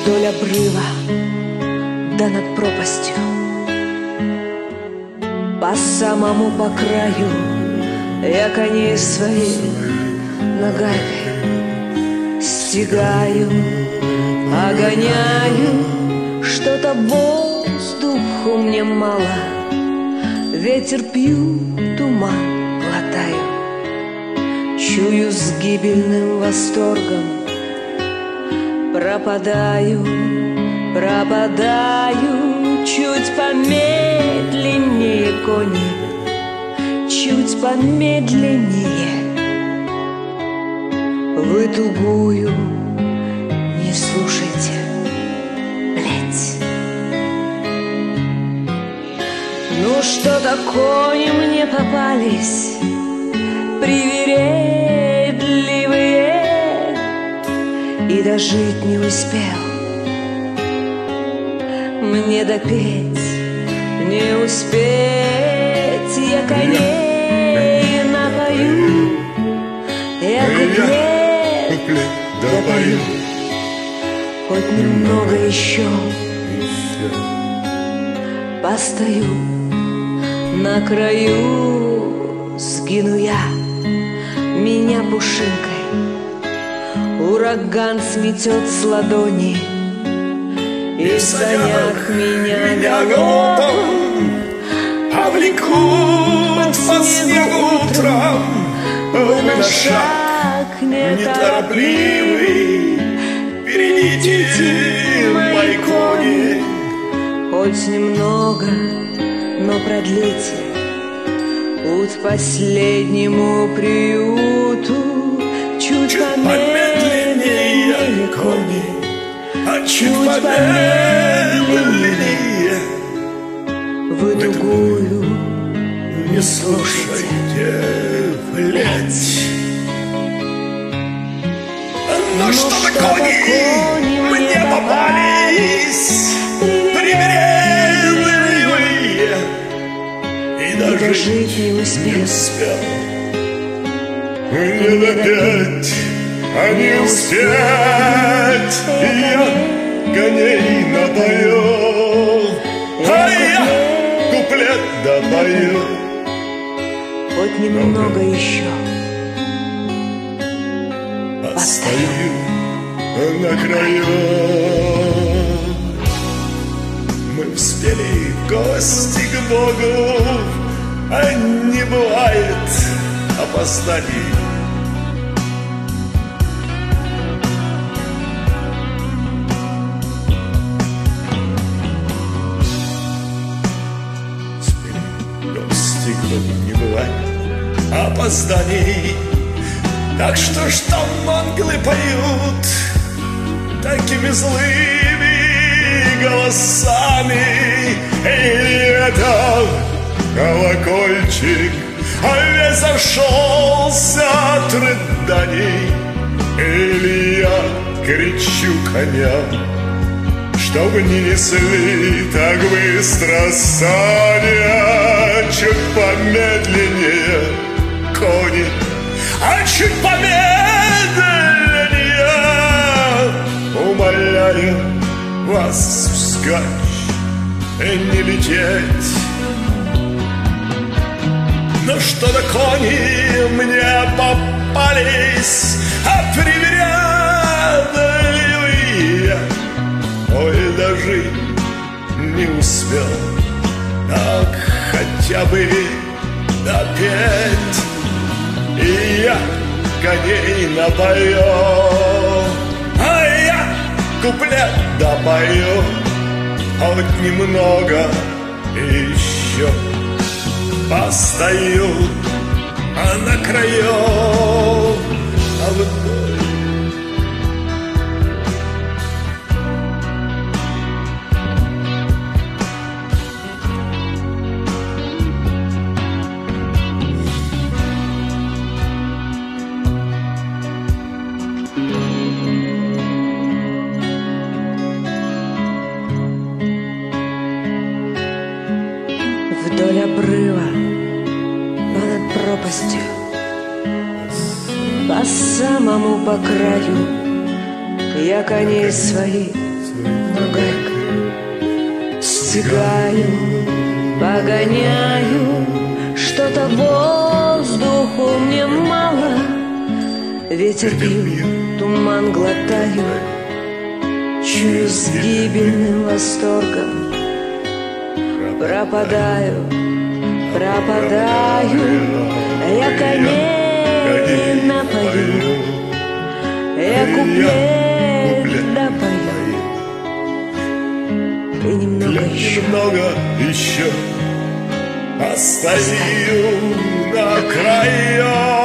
Вдоль обрыва да над пропастью, по самому по краю я коней своих ногами стигаю, огоняю. Что-то воздуху мне мало, ветер пью, туман глотаю, чую с гибельным восторгом. Пропадаю, пропадаю, чуть помедленнее, кони, чуть помедленнее. Вы тугую не слушайте, блядь. Ну что-то кони мне попались привередливые, и дожить не успел, мне допеть не успеть. Я коней напою, я куплет допою, хоть немного еще постою. На краю сгину я, меня пушинкой ураган сметет с ладони, и в санях меня голодом облекут по снегу утром. Вы на шаг неторопливый перейдите мои кони, хоть немного, но продлите путь к последнему приюту. Чуть помедленнее, кони, а чуть помедленнее. Вы другую не слушайте, блядь. Ну что-то кони мне попались привередливые, и даже жить не успел. Не допеть, а не успеть, и я коней напою, а я куплет допою. Хоть немного еще постою на краю. Мы вспели гости к Богу, а не бывает опозданий. Не бывает опозданий. Так что ж там ангелы поют такими злыми голосами, или это колокольчик весь зашелся от рыданий, или я кричу коням, чтобы не несли так быстро сани. Чуть помедленнее, кони, а чуть помедленнее. Умоляю вас вскачь и не лететь. Но что-то кони мне попались, а привередливые. Ой, дожить не успел, так хотя бы допеть, и я коней напою, а я куплет допою, хоть немного еще постою на краю. А вдоль вдоль обрыва, над пропастью, по самому по краю я коней своих достигаю, погоняю, что-то воздуху мне мало. Ветер пью, туман глотаю, чую с гибельным восторгом. Пропадаю, я коней напою, я куплет допою. И немного еще остаю на краю.